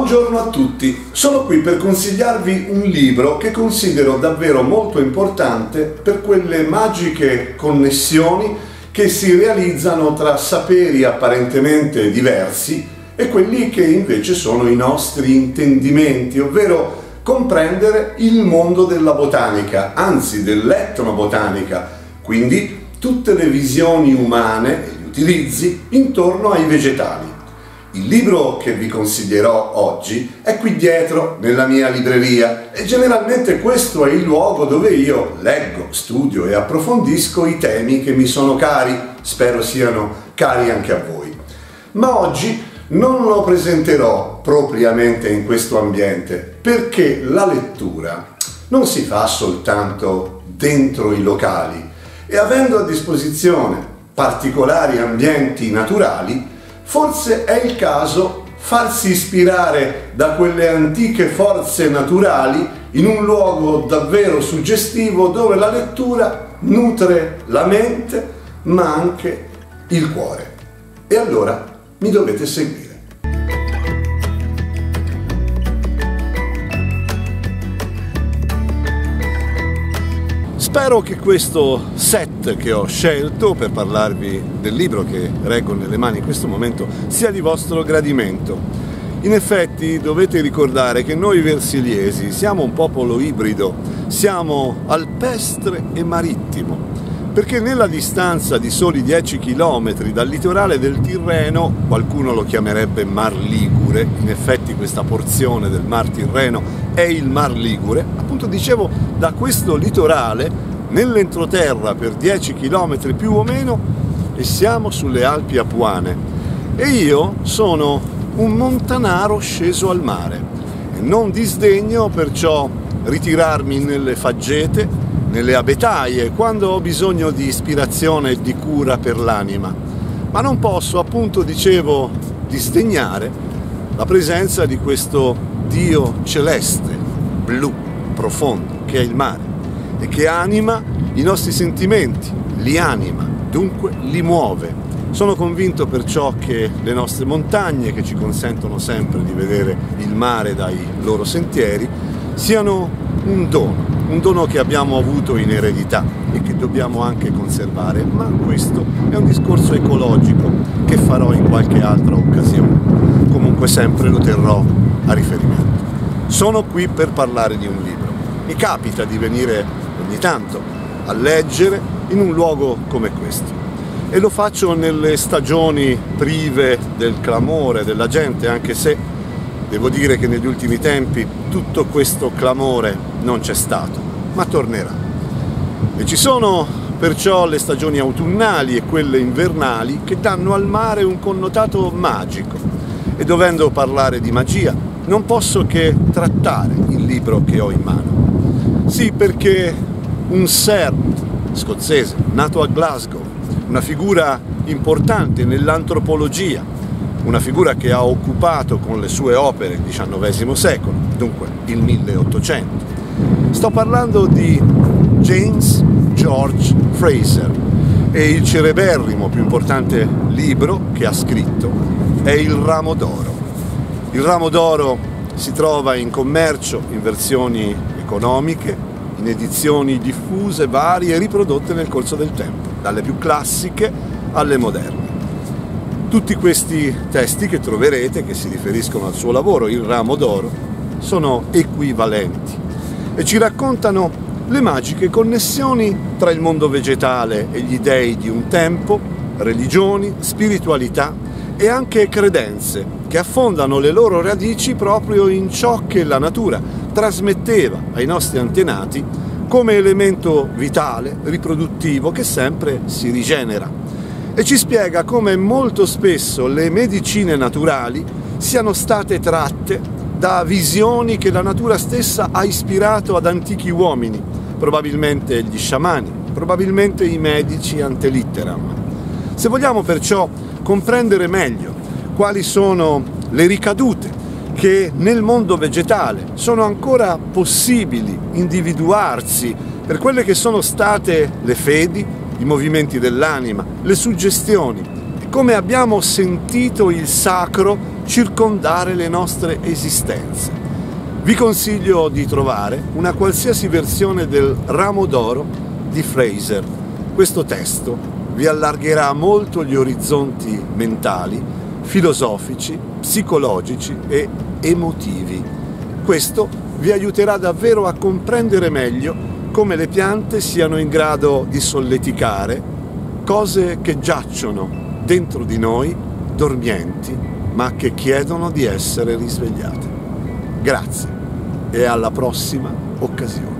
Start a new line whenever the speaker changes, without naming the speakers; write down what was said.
Buongiorno a tutti, sono qui per consigliarvi un libro che considero davvero molto importante per quelle magiche connessioni che si realizzano tra saperi apparentemente diversi e quelli che invece sono i nostri intendimenti, ovvero comprendere il mondo della botanica, anzi dell'etnobotanica, quindi tutte le visioni umane e gli utilizzi intorno ai vegetali. Il libro che vi consiglierò oggi è qui dietro nella mia libreria e generalmente questo è il luogo dove io leggo, studio e approfondisco i temi che mi sono cari, spero siano cari anche a voi. Ma oggi non lo presenterò propriamente in questo ambiente perché la lettura non si fa soltanto dentro i locali e avendo a disposizione particolari ambienti naturali forse è il caso farsi ispirare da quelle antiche forze naturali in un luogo davvero suggestivo dove la lettura nutre la mente ma anche il cuore. E allora mi dovete seguire. Spero che questo set che ho scelto per parlarvi del libro che reggo nelle mani in questo momento sia di vostro gradimento. In effetti dovete ricordare che noi versiliesi siamo un popolo ibrido, siamo alpestre e marittimo, perché nella distanza di soli 10 km dal litorale del Tirreno, qualcuno lo chiamerebbe Mar Ligure, in effetti questa porzione del Mar Tirreno è il Mar Ligure, appunto dicevo, da questo litorale nell'entroterra per 10 km più o meno e siamo sulle Alpi Apuane e io sono un montanaro sceso al mare e non disdegno perciò ritirarmi nelle faggete, nelle abetaie quando ho bisogno di ispirazione e di cura per l'anima, ma non posso, appunto dicevo, disdegnare la presenza di questo Dio celeste, blu, profondo, che è il mare e che anima i nostri sentimenti, li anima, dunque li muove. Sono convinto perciò che le nostre montagne, che ci consentono sempre di vedere il mare dai loro sentieri, siano un dono che abbiamo avuto in eredità e che dobbiamo anche conservare, ma questo è un discorso ecologico che farò in qualche altra occasione. Comunque sempre lo terrò a riferimento. Sono qui per parlare di un libro. Mi capita di venire ogni tanto a leggere in un luogo come questo e lo faccio nelle stagioni prive del clamore della gente, anche se devo dire che negli ultimi tempi tutto questo clamore non c'è stato, ma tornerà. E ci sono perciò le stagioni autunnali e quelle invernali che danno al mare un connotato magico e dovendo parlare di magia non posso che trattare il libro che ho in mano. Sì, perché un Sir scozzese nato a Glasgow, una figura importante nell'antropologia, una figura che ha occupato con le sue opere il XIX secolo, dunque il 1800. Sto parlando di James George Frazer e il cereberrimo più importante libro che ha scritto è Il Ramo d'Oro. Il Ramo d'Oro si trova in commercio in versioni economiche, in edizioni diffuse, varie, riprodotte nel corso del tempo, dalle più classiche alle moderne. Tutti questi testi che troverete, che si riferiscono al suo lavoro, Il Ramo d'Oro, sono equivalenti e ci raccontano le magiche connessioni tra il mondo vegetale e gli dei di un tempo, religioni, spiritualità e anche credenze che affondano le loro radici proprio in ciò che la natura trasmetteva ai nostri antenati come elemento vitale, riproduttivo, che sempre si rigenera. E ci spiega come molto spesso le medicine naturali siano state tratte da visioni che la natura stessa ha ispirato ad antichi uomini, probabilmente gli sciamani, probabilmente i medici ante litteram. Se vogliamo perciò comprendere meglio quali sono le ricadute che nel mondo vegetale sono ancora possibili individuarsi per quelle che sono state le fedi, i movimenti dell'anima, le suggestioni come abbiamo sentito il sacro circondare le nostre esistenze. Vi consiglio di trovare una qualsiasi versione del Ramo d'Oro di Fraser. Questo testo vi allargherà molto gli orizzonti mentali, filosofici, psicologici e emotivi. Questo vi aiuterà davvero a comprendere meglio come le piante siano in grado di solleticare cose che giacciono dentro di noi, dormienti, ma che chiedono di essere risvegliate. Grazie e alla prossima occasione.